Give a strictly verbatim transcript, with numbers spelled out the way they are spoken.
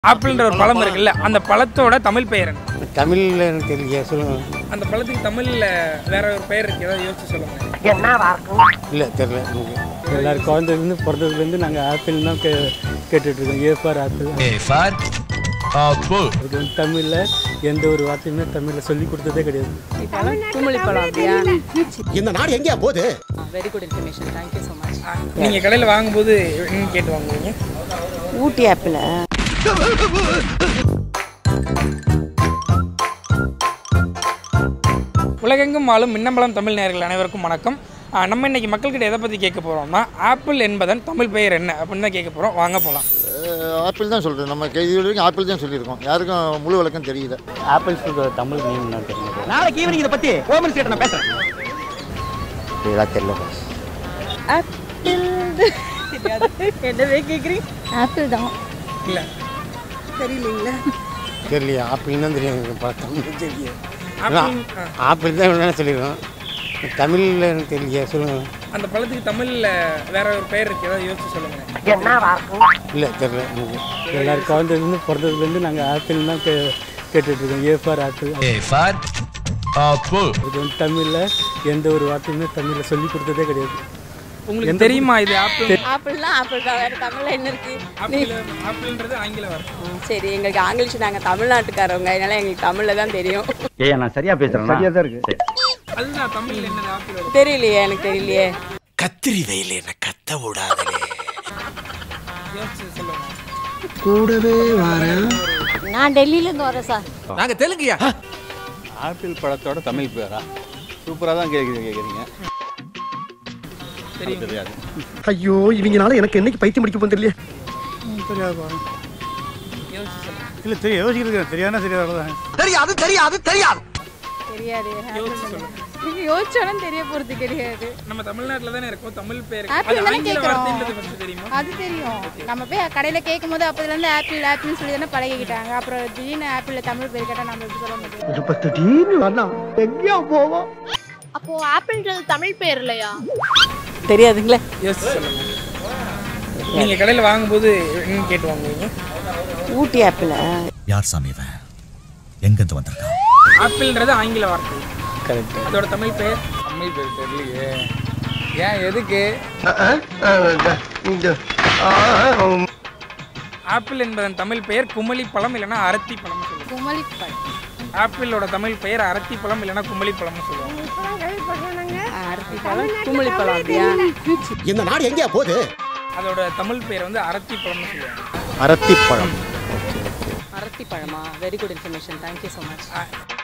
ஆப்பிள்ன்ற ஒரு பழம் இருக்குல்ல, அந்த பழத்தோட தமிழ் பெயர் என்ன? தமிழ்ல எனக்கு தெரியல, சொல்லுங்க. அந்த பழத்துக்கு தமிழ்ல வேற ஒரு பெயர் இருக்கு, ஏதாவது யோசிச்சு சொல்லுங்க. இல்லை தெரியல எனக்கு. எல்லாரும் குழந்தைலேருந்து பிறந்ததுலேருந்து நாங்கள் ஆப்பிள் தான் கே கேட்டுட்ருக்கோம். A for apple. A for apple. இது வந்து தமிழில் எந்த ஒரு வார்த்தையுமே தமிழில் சொல்லி கொடுத்ததே கிடையாது. குமிழி பழம் அப்படியா? இந்த நாடு எங்கேயா போகுது? Very good information, thank you so much. நீங்க கடையில் வாங்கும்போது என்ன கேட்டு வாங்குவீங்க? ஊட்டி ஆப்பிள். உலகெங்கும் வாழும் மின்னம்பலம் தமிழ் நேயர்கள் அனைவருக்கும் வணக்கம். நம்ம இன்னைக்கு மக்கள்கிட்ட எதை பற்றி கேட்க போகிறோம்னா, ஆப்பிள் என்பதன் தமிழ் பெயர் என்ன அப்படின்னு தான் கேட்க போகிறோம். வாங்க போகலாம். ஆப்பிள் தான் சொல்கிறேன். நம்ம இது வரைக்கும் ஆப்பிள் தான் சொல்லியிருக்கோம். யாருக்கும் முழு விளக்கம் தெரியல. ஆப்பிள்ஸோட தமிழ் நேம் என்ன தெரியும்? நாளைக்கு ஈவினிங் இதை பற்றி ஹோம் மினிஸ்டர் நான் பேசுகிறேன். இதெல்லாம் தெரியல. ஆப்பிள் என்னவே கேட்குறீங்க? ஆப்பிள் தான் இல்லை தெரியலீங்களா? தெரியலையா? ஆப்பிள் தான் தெரியும் எனக்கு. தமிழ் தெரியல. ஆப்பிள் ஆப்பிள் தான் என்ன சொல்லிடுவோம். தமிழில் எனக்கு தெரியல, சொல்லுங்க. அந்த பழத்துக்கு தமிழில் வேற ஒரு பெயர் இருக்கு, ஏதாவது யோசிச்சு சொல்லுங்க. இல்லை தெரியல எனக்கு. எல்லாரும் குழந்தைலேருந்து பிறந்ததுலேருந்து நாங்கள் ஆப்பிள் தான் கே கேட்டுட்ருக்கோம். A for apple. A for apple. இது வந்து தமிழில் எந்த ஒரு வார்த்தையுமே தமிழில் சொல்லி கொடுத்ததே கிடையாது. உங்களுக்கு தெரியுமா இது ஆப்பிள்? ஆப்பிள்லாம் ஆப்பிள் தான், வேறு தமிழில் என்ன இருக்கு? ஆப்பிள் ஆப்பிள்ன்றது ஆங்கில வார்த்தை. சரி, எங்களுக்கு ஆங்கிலீஷ், நாங்கள் தமிழ்நாட்டுக்காரவங்க, அதனால எங்களுக்கு தமிழில் தான் தெரியும். ஏய், நான் சரியா பேசுறேன். சரியா தான் இருக்கு. அதுதான் தமிழ்ல என்னது ஆப்பிள்? தெரியலையே, எனக்கு தெரியலையே. கத்திரி வெயில் என்ன கத்த விடாதே. யோசிச்சு சொல்லுங்க. கூடவே வரேன். நான் டெல்லியிலேருந்து வரேன் சார். நாங்க தெலுங்குயா? ஆப்பிள் பழத்தோட தமிழ் பேரா? சூப்பராக தான் கேட்குறீங்க கேட்குறீங்க தெரியாது. ஐயோ, இவங்கனால எனக்கு என்னைக்கு பைத்தியம் முடிக்க போந்திரலையே. தெரியாது. யோசிச்சு சொல்லுங்க. இல்லை தெரியும், யோசிக்கிறது தெரியாதுன்னா தெரியாது. தெரியாது தெரியாது தெரியாது தெரியாது. யோசிச்சு சொல்லுங்க. நீங்கள் யோசிச்சாலும் தெரிய போகிறது கிடையாது. நம்ம தமிழ்நாட்டில் தானே இருக்கோம். தமிழ் பேர் ஆப்பிள் அது தானே ஆங்கில கேட்குறோம். வார்த்தைன்றது ஃபர்ஸ்ட் தெரியுமா? அது தெரியும். நம்ம போய் கடையில் கேட்கும் போது அப்போதுலேருந்து ஆப்பிள் ஆப்பிள்னு சொல்லி தானே பழகிக்கிட்டாங்க. அப்புறம் திடீர்னு ஆப்பிளில் தமிழ் பேர் கேட்டால் நம்ம எப்படி சொல்ல முடியும்? திடீர்னு வரலாம், எங்கேயா போவோம்? அப்போ ஆப்பிள்ன்றது தமிழ் பேர் இல்லையா? தெரியாதுங்களே. யோசிச்சு சொல்லுங்க. நீங்க கடையில் வாங்கும்போது என்ன கேட்டு வாங்குவீங்க? ஊட்டி ஆப்பிள். யார் சாமி இவன்? எங்கிருந்து வந்திருக்கான்? ஆப்பிள்ன்றது ஆங்கில வார்த்தை. கரெக்ட். அதோட தமிழ் பெயர்? தமிழ் பேர் தெரியலையே. ஏன் எதுக்கு? ஆப்பிள் என்பதன் தமிழ் பெயர் குமளி பழம் இல்லைன்னா அரத்தி பழம் சொல்லுவாங்க. குமளி பழம். ஆப்பிளோட தமிழ் பெயர் அரத்தி பழம் இல்லைன்னா குமளி பழம்னு சொல்லுவாங்க. அரத்தி பழம், குமிழி பழம் அப்படியா? இந்த நாடு எங்கேயா போகுது? அதோட தமிழ் பெயர் வந்து அரத்தி பழம்னு சொல்லுவாங்க. அரத்தி பழம். அரத்தி பழமா? Very good information, thank you so much.